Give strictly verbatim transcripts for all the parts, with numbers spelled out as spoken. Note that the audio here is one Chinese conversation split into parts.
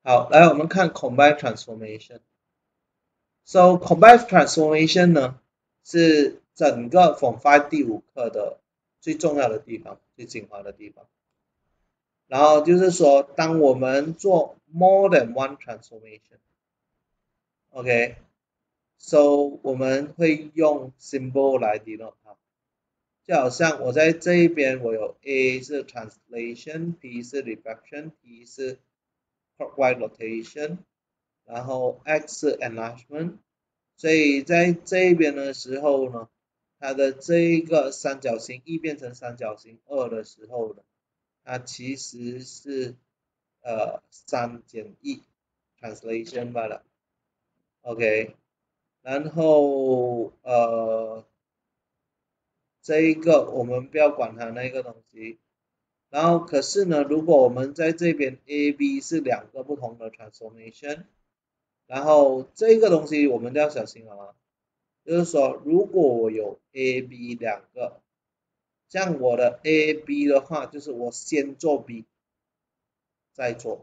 好，来我们看 combine transformation。So combine transformation 呢是整个 Form five 第五课的最重要的地方，最精华的地方。然后就是说，当我们做 more than one transformation，OK，so 我们会用 symbol 来 denote 它。就好像我在这一边，我有 A 是 translation，P 是 refraction，T 是 clockwise rotation，然后 X 是 enlargement。所以在这一边的时候呢，它的这一个三角形一变成三角形二的时候呢，它其实是呃三减一 translation 罢了 ，OK， 然后呃这一个我们不要管它那个东西，然后可是呢，如果我们在这边 A、B 是两个不同的 transformation， 然后这个东西我们都要小心了啊，就是说如果我有 A、B 两个，像我的 A、B 的话，就是我先做 B。再做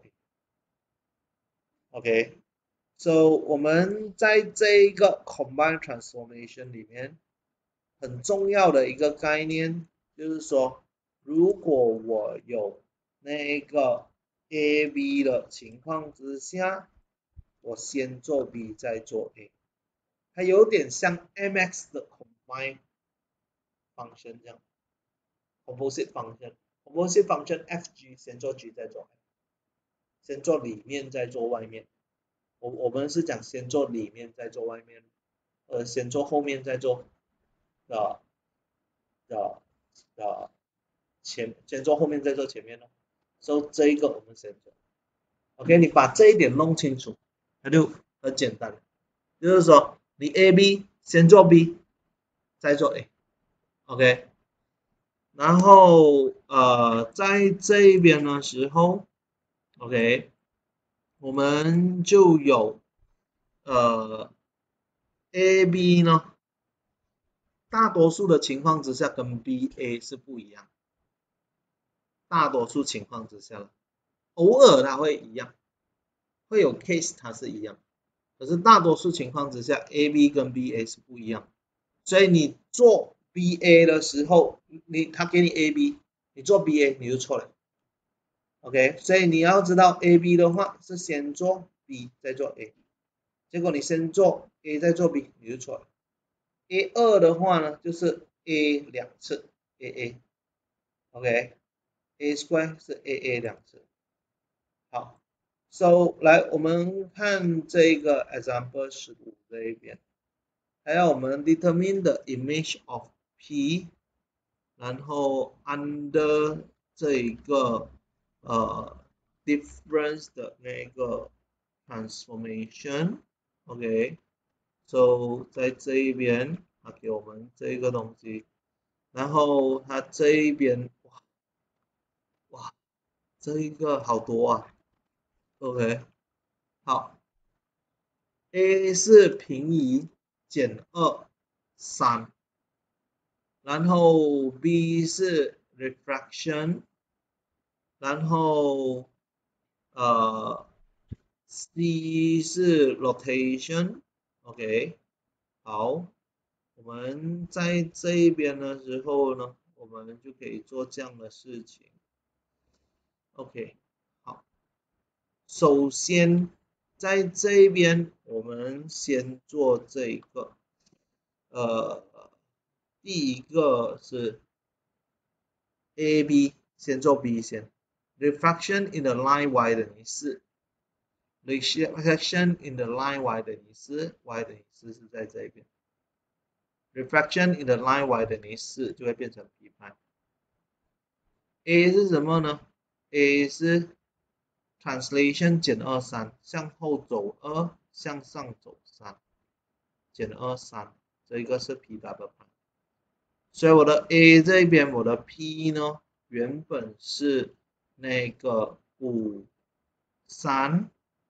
，OK，so 我们在这一个 combine transformation 里面，很重要的一个概念就是说，如果我有那个 A、B 的情况之下，我先做 B 再做 A， 它有点像 M X 的 combine function 这样 ，composite function，composite function F G 先做 G 再做 F， 先做里面再做外面。我我们是讲先做里面再做外面，呃，先做后面再做的的的前，先做后面再做前面咯。所以这一个我们先做 ，OK， 你把这一点弄清楚，它就很简单，就是说你 A、B 先做 B， 再做 A，OK， 然后呃在这一边的时候 ，OK， 我们就有呃 A、B 呢。大多数的情况之下跟 B、A 是不一样，大多数情况之下，偶尔它会一样，会有 case 它是一样，可是大多数情况之下 A、B 跟 B、A 是不一样，所以你做 B、A 的时候，你他给你 A、B， 你做 B-A 你就错了 ，OK， 所以你要知道 A-B 的话是先做 B 再做 A， 结果你先做 A 再做 B 你就错了。A 二的话呢，就是 A 两次 A A，OK，A square 是 A A 两次。好 ，So 来我们看这个 example 十五这一边，还要我们 determine the image of P， 然后 under 这一个呃 difference 的那个 transformation，OK，So 在这一边。他给我们这个东西，然后他这一边哇哇，这一个好多啊 ，OK， 好 ，A 是平移减二三，然后 B 是 refraction， 然后呃 C 是 rotation，OK， 好。我们在这一边的时候呢，我们就可以做这样的事情。OK， 好，首先在这一边，我们先做这一个，呃，第一个是 A、B， 先做 B 先 ，refraction in the line y 等于四 ，refraction in the line y 等于四 ，y 等于四是在这一边。refraction in the line y 等于四就会变成 P 派。A 是什么呢 ？A 是 translation 减二三，向后走二，向上走三，减二三，这一个是 P double 派。所以我的 A 这边我的 P 呢，原本是那个五三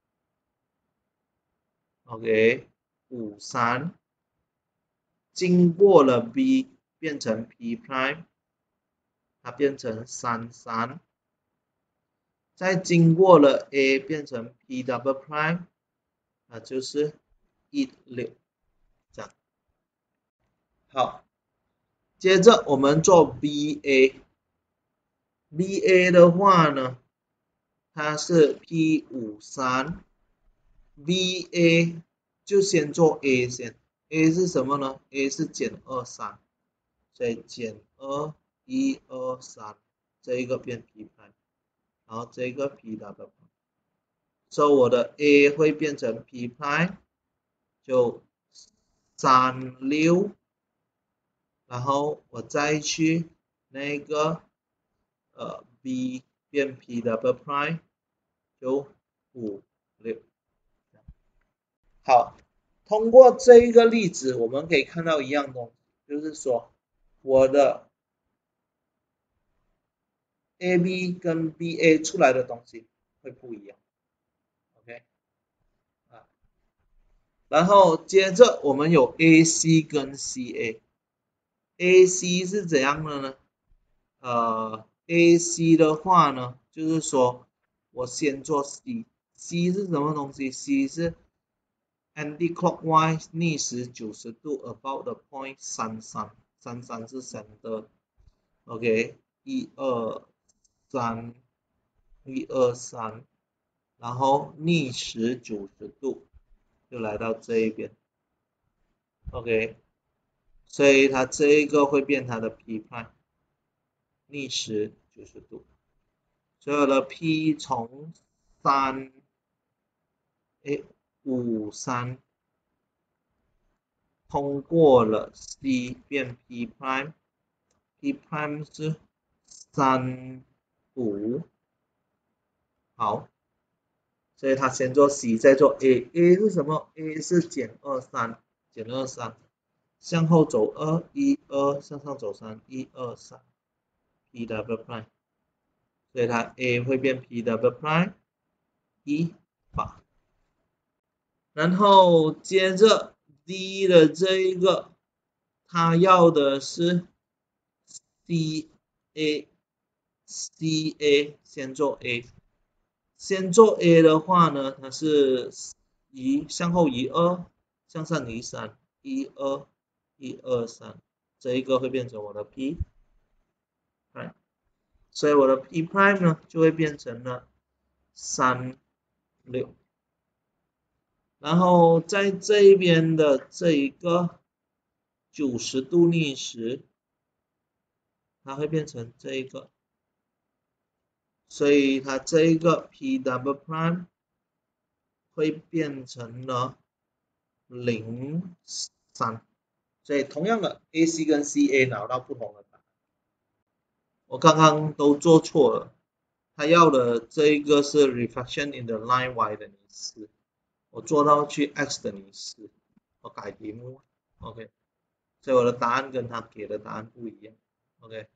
，OK， 五三。经过了 B 变成 P prime， 它变成三三， 再经过了 A 变成 P double prime， 那就是一六这样。好，接着我们做 B A。B A 的话呢，它是 P 五三。B A 就先做 A 先 ，A 是什么呢 ？A 是减二三，所以减二一二三，这一个变 P 派，然后这个 P double， 所以我的 A 会变成 P 派，就三六，然后我再去那个呃 B 变 P double prime， 就五六。好，通过这一个例子，我们可以看到一样东西，就是说我的 A B 跟 B A 出来的东西会不一样 ，OK， 啊，然后接着我们有 A C 跟 C A，A C 是怎样的呢？呃 ，A C 的话呢，就是说我先做 C，C 是什么东西 ？C 是 anti-clockwise 逆时九十度 about the point 三三，三三是 center，OK， 一二三，一二三，然后逆时九十度就来到这一边 ，OK， 所以它这一个会变它的 P 派，逆时九十度，所有的 P 从三，哎，五三。通过了 C 变 P prime，P prime 是三五，好，所以他先做 C 再做 A，A 是什么 ？A 是减二三，减二三，向后走二一二，向上走三一二三 ，P double prime， 所以它 A 会变 P double prime 一八，然后接着 D 的这一个，他要的是 C A C A 先做 A， 先做 A 的话呢，它是移向后移二，向上移三，一二一二三，这一个会变成我的 P prime， 所以我的 P prime 呢就会变成了三六，然后在这一边的这一个九十度逆时，它会变成这一个。所以它这一个 P double prime 会变成了零三，所以同样的 A C 跟 C A 拿到不同的答案。我刚刚都做错了，他要的这一个是 reflection in the line y 等于四，我做到去 x 等于四，我改题目 ，OK， 所以我的答案跟他给的答案不一样 ，OK，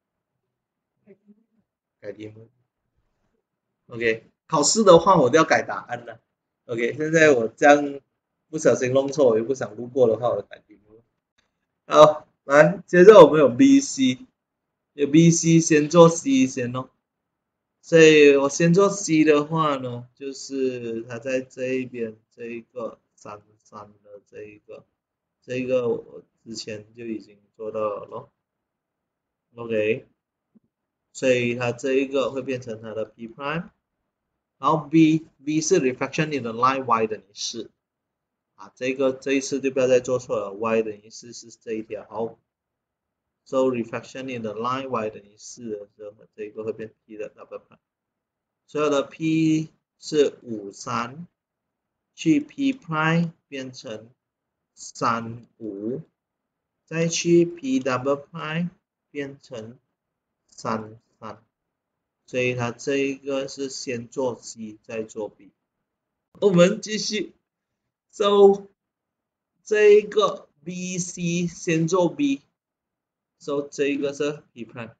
改题目。OK， 考试的话我都要改答案了。OK， 现在我这样不小心弄错，我又不想录过的话，我改题目。好，来，接着我们有 B C， 有 B C 先做 C 先哦。所以我先做 C 的话呢，就是它在这一边这一个三三的这一个，这一个我之前就已经做到了咯。OK， 所以它这一个会变成它的 P prime。然后 B B 是 reflection in the line y 等于四，啊，这个这一次就不要再做错了 ，y 等于四是这一条，好 ，so reflection in the line y 等于四的时候，这个会变 P 的 double prime， 所有的 P 是五三，去 P prime 变成三五，再去 P double prime 变成三三。所以它这一个是先做 C 再做 B， 我们继续 ，so 这一个 B C 先做 B，so 这一个是 P prime，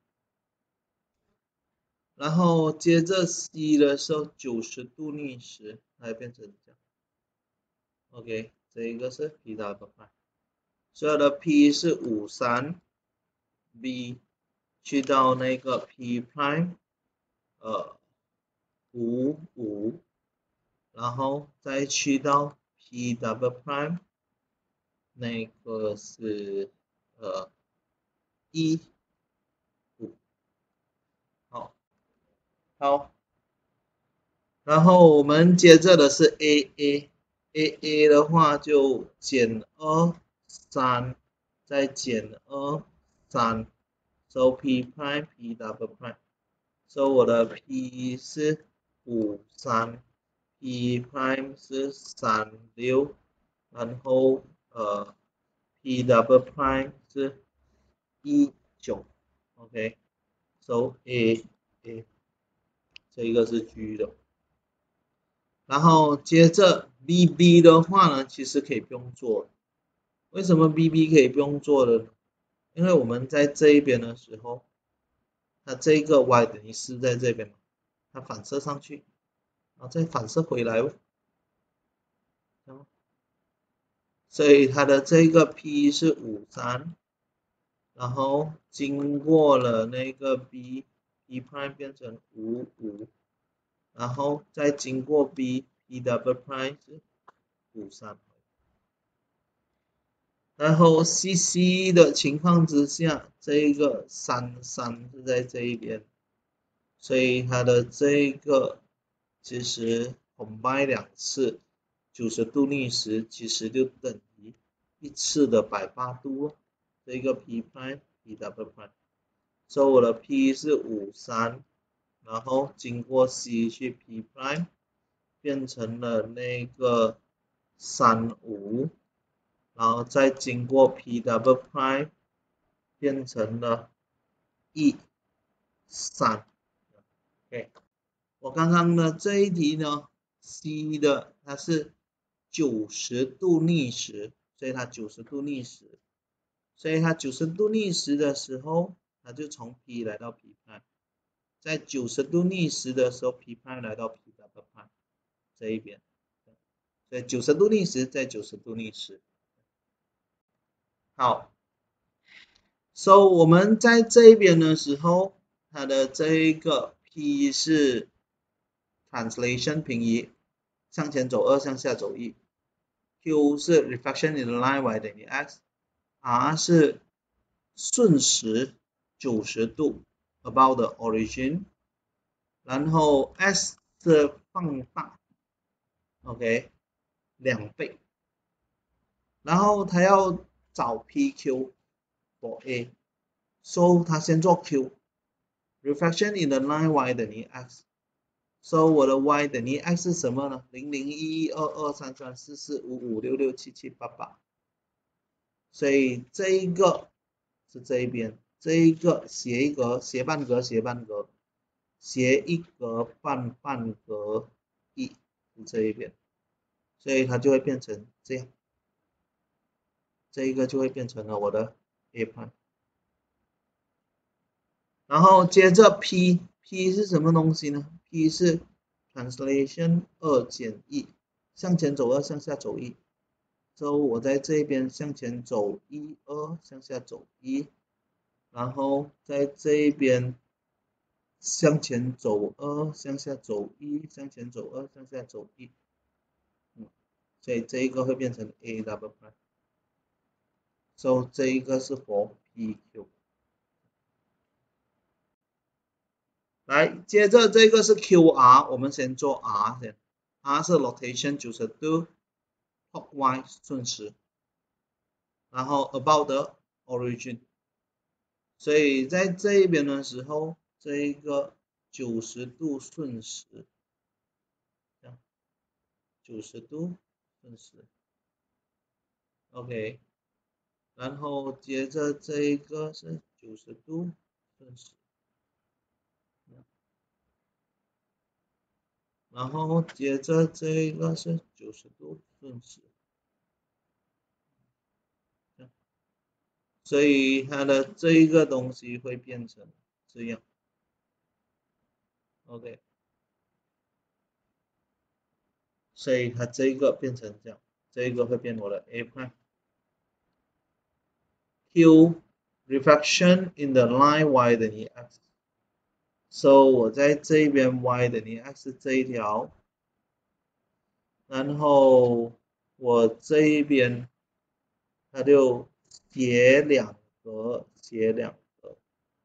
然后接着 C 的时候九十度逆时，它会变成这样 ，OK， 这一个是 P double prime， 所有的 P 是五三 ，B 去到那个 P prime， 呃。 五五，然后再去到 P double prime， 那个是呃一五，好，好，然后我们接着的是 A A，A A 的话就减二三，再减二三。So P prime P double prime，so 我的 P 是五三 ，P prime 是三六，然后呃 P double prime 是一九 ，OK，so A A 这一个是 G 的，然后接着 B B 的话呢，其实可以不用做，为什么 B B 可以不用做的呢？因为我们在这一边的时候。那这个 y 等于四在这边嘛，它反射上去，然后再反射回来哦，所以它的这个 p 是五三，然后经过了那个 b p prime 变成五五，然后再经过 b p double prime 是五三，然后 C C 的情况之下，这一个三三是在这一边。所以它的这个其实 combine 两次九十度逆时，其实就等于一次的百八度。这个 P prime P double prime， 所以我的 P 是五三，然后经过 C 去 P prime， 变成了那个三五，然后再经过 P double prime， 变成了一三。OK， 我刚刚的这一题呢 ，C 的它是九十度逆时，所以它九十度逆时，所以它九十度逆时的时候，它就从 P 来到 P prime， 在九十度逆时的时候 ，P prime 来到 P double prime 这一边，所以九十度逆时在九十度逆时。好 ，So 我们在这一边的时候，它的这一个 P 是 translation 平移，向前走二，向下走一。Q 是 reflection in the line y 等于 x，R 是顺时九十度 about the origin， 然后 S 是放大 ，OK， 两倍，然后他要找 P Q for A，so 他先做 Q，reflection in the line y 等于 x。So 我的 y 等于 x 是什么呢？零零一一二二三三四四五五六六七七八八，所以这一个是这一边，这一个斜一格斜半格斜半格斜一格半半格一是这一边，所以它就会变成这样，这一个就会变成了我的 A prime。然后接着 P P 是什么东西呢 ？P 是 translation 二减一，向前走二，向下走一。所以我在这边向前走一二，向下走一，然后在这一边向前走二，向下走一，向前走二，向下走一。嗯，所以这一个会变成 A double prime。So 这一个是 for P Q。来，接着这个是 Q R， 我们先做 R 先。R 是 rotation 九十度 ，clockwise 顺时，然后 about the origin。所以在这一边的时候，这一个九十度顺时，这样九十度顺时 ，OK。然后接着这一个是九十度顺时。然后接着这一个是九十度顺时，所以它的这一个东西会变成这样 ，OK， 所以它这个变成这样，这个会变我的 A prime。Q reflection in the line y 等于 x， So 我在这边 y 等于 x 这一条，然后我这一边它就斜两格，斜两格，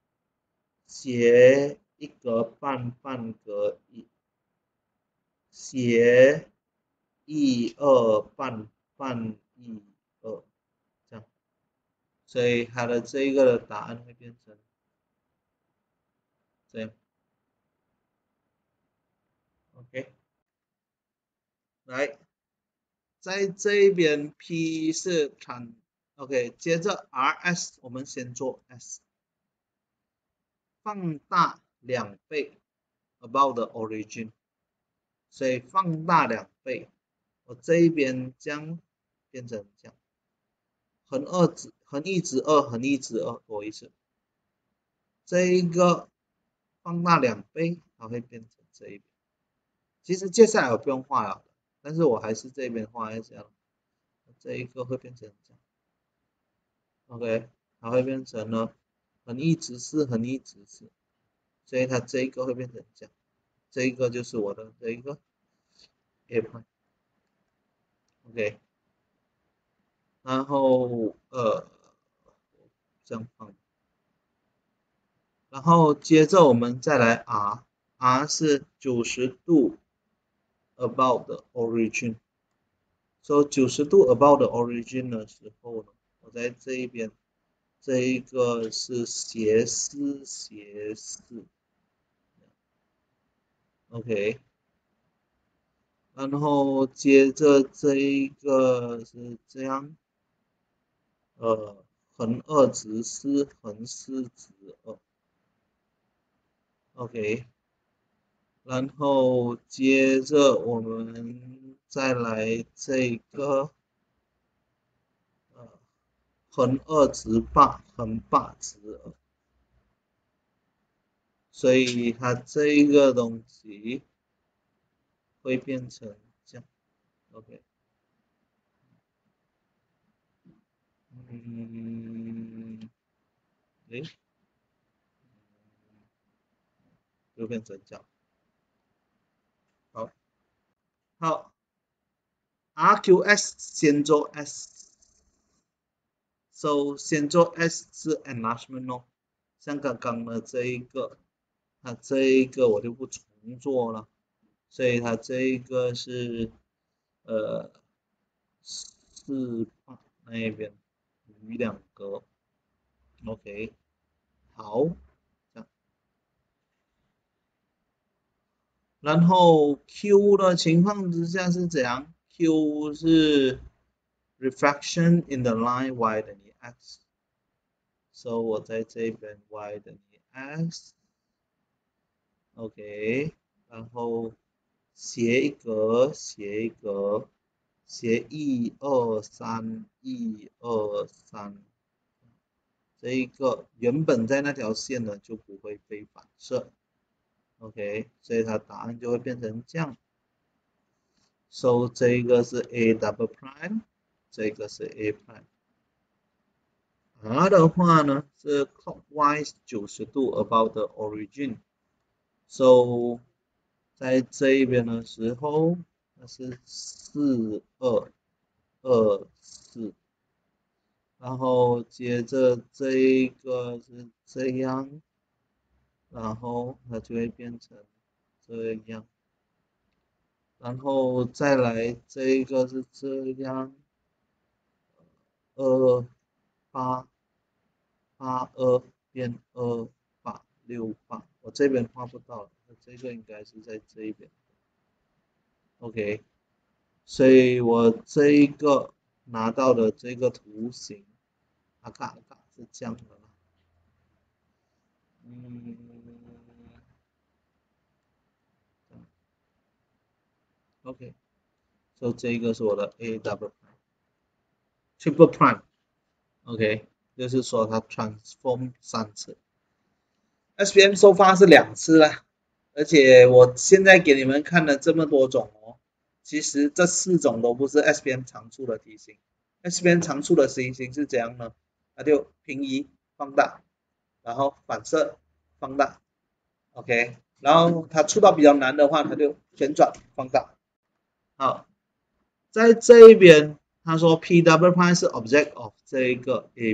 斜一格半，半格一，斜一二半，半一二，这样，所以它的这个的答案会变成这样 ，OK， 来，在这一边 P 是 trans OK， 接着 R S 我们先做 S， 放大两倍 about the origin， 所以放大两倍，我这一边将变成这样，横二值横一值二，横一值二，多一次，这一个放大两倍，它会变成这一边。其实接下来我不用画了，但是我还是这边画一下，这一个会变成这样 ，OK， 它会变成呢横一直四，横一直四，所以它这一个会变成这样，这一个就是我的这一个 A 派 ，OK， 然后呃这样放，然后接着我们再来 R，R 是九十度 about the origin， 所以九十度 about the origin 的时候呢，我在这一边。这一个是斜四斜四 ，OK， 然后接着这一个是这样，呃，横二直四，横四直二 ，OK， 然后接着我们再来这个，呃，横二直八，横八直二，所以它这一个东西会变成这样 ，OK。嗯，诶，就变成这样。好，好 ，R Q S 先做 S，so 先做 S 是 enlargement 哦，像刚刚的这一个，它这一个我就不重做了，所以它这一个是呃四八那边余两格 ，OK， 好。然后 Q 的情况之下是怎样 ？Q 是 refraction in the line y 等于 x，so 我在这边 y 等于 x，OK， 然后斜一格，斜一格，斜一二三一二三，这一个原本在那条线呢就不会被反射。OK， 所以它答案就会变成这样。So 这个是 A double prime， 这个是 A prime。R 的话呢是 clockwise 九十度 about the origin。So 在这一边的时候，那是四二二四，然后接着这一个是这样。然后它就会变成这样，然后再来这一个是这样，二八八二变二八六八，我这边画不到了，这个应该是在这一边 ，OK， 所以我这一个拿到的这个图形，啊嘎啊嘎是这样的，嗯。OK， 所以这个是我的 A double triple prime，OK， 就是说它 transform 三次 ，S V M 收发是两次啦，而且我现在给你们看了这么多种哦，其实这四种都不是 S V M 常出的题型 ，S V M 常出的题型是怎样呢？它就平移放大，然后反射放大 OK， 然后它触到比较难的话，它就旋转放大。好，在这一边他说 P W prime 是 object of 这一个 A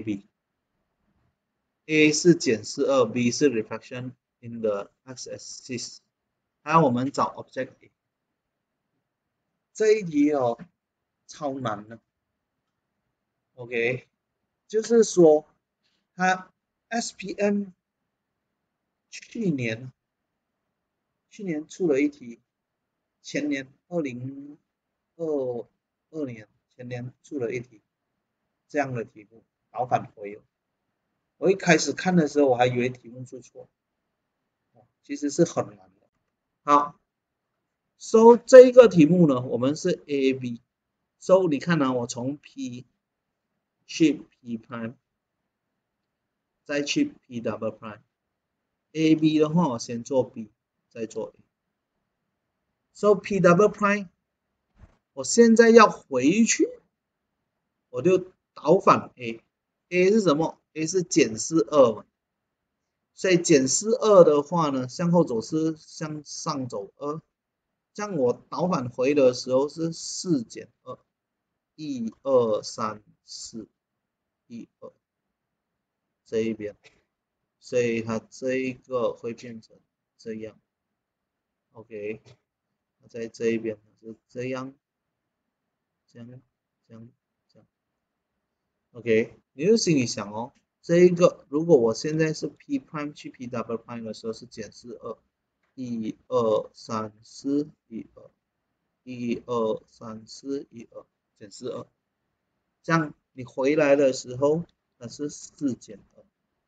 B，A 是减四二 ，B 是 reflection in the x-axis， 还有我们找 object A。这一题哦，超难的。OK， 就是说它 S P M 去年去年出了一题，前年二零二二年前年出了一题这样的题目，导返回游。我一开始看的时候，我还以为题目出错，其实是很难的。好 ，so 这一个题目呢，我们是 A B，so 你看呢、啊，我从 P 去 P prime， 再去 P double prime。A B 的话，我先做 B， 再做 A。so P double prime， 我现在要回去，我就导返 A。A 是什么 ？A 是减四二嘛。所以减四二的话呢，向后走是向上走二，这样我导返回的时候是四减二，一二三四，一二这一边，所以它这一个会变成这样 ，OK， 在这一边是这样，这样，这样，这样 ，OK， 你就心里想哦。这一个，如果我现在是 P prime 去 P double prime 的时候是减四二，一二三四，一二，一二三四，一二，减四二，这样你回来的时候它是四减二，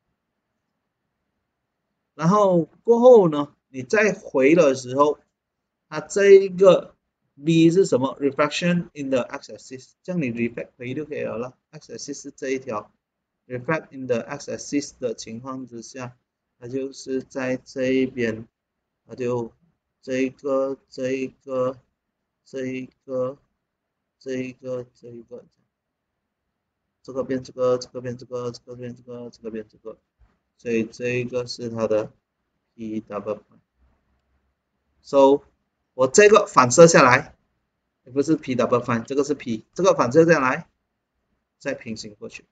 然后过后呢，你再回的时候，它这一个 B 是什么 ？reflection in the x-axis， 这样你 reflect 回就可以了了。x-axis 是这一条。reflect in the x-axis 的情况之下，它就是在这一边，它就这一个、这一个、这一个、这一个、这一个，这个变这个，这个变这个，这个变这个，这个变这个，所以这一个是它的 P double prime。so 我这个反射下来，不是 P double prime， 这个是 P， 这个反射下来，再平行过去。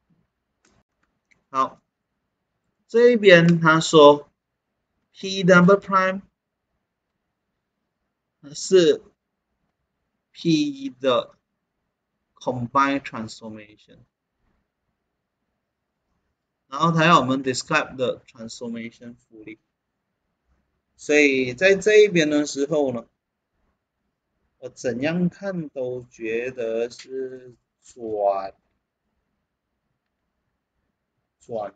好，这一边他说 P double prime 是 P 的 combined transformation， 然后他要我们 describe the transformation fully， 所以在这一边的时候呢，我怎样看都觉得是转转。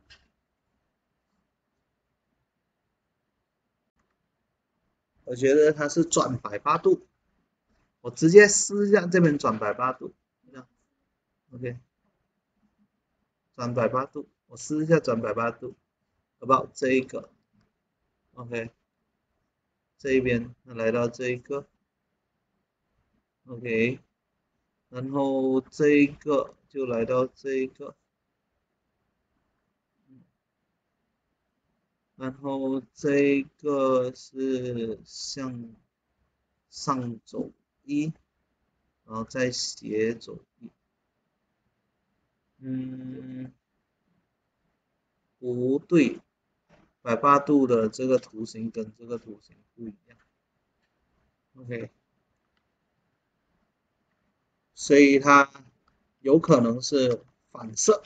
我觉得它是转百八度，我直接试一下这边转百八度，这样 ，OK， 转百八度，我试一下转百八度，好不好？这一个 ，OK， 这一边来到这一个 ，OK， 然后这一个就来到这一个，然后这一个是向上走一，然后再斜走一，嗯，不对，百八度的这个图形跟这个图形不一样 ，OK， 所以它有可能是反射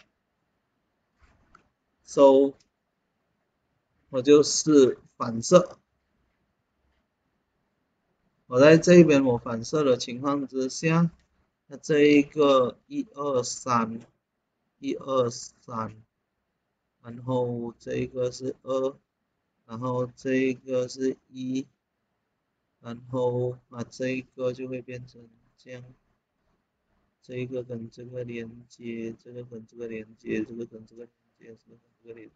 ，so 我就是反射，我在这边我反射的情况之下，那这一个一二三，一二三，然后这个是二，然后这个是一，然后啊这个就会变成这样。这个跟这个连接，这个跟这个连接，这个跟这个连接，这个跟这个连接，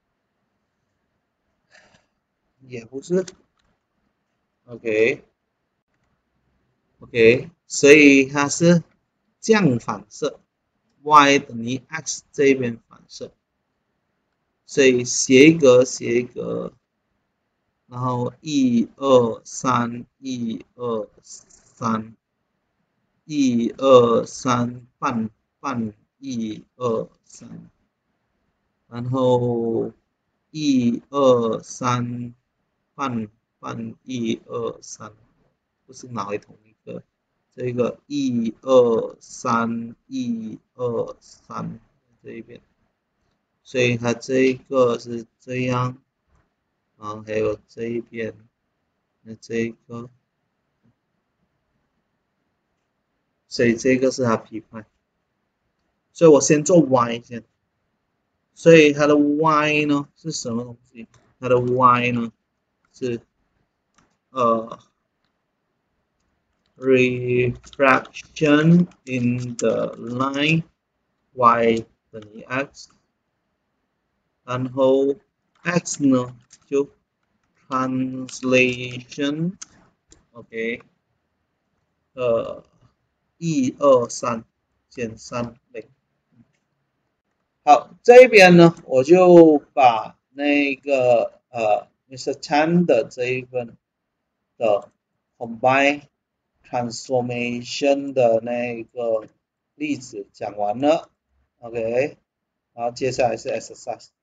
也不是 ，OK OK， 所以它是这样反射 ，y 等于 x 这边反射，所以斜一格斜一格然后一二三一二三一二三半半一二三，然后一二三半半一二三，不是拿回同一个，这个一二三一二三这一边，所以它这个是这样，然后还有这一边，那这个，所以这个是它 P 块，所以我先做 Y 先，所以它的 Y 呢是什么东西？它的 Y 呢是呃 refraction in the line y 等于 x， 然后 x 呢就 translation OK 呃一二三减三零。好，这边呢我就把那个呃 Mister Chan 的这一份的 combine transformation 的那个例子讲完了 ，OK，然后接下来是 exercise。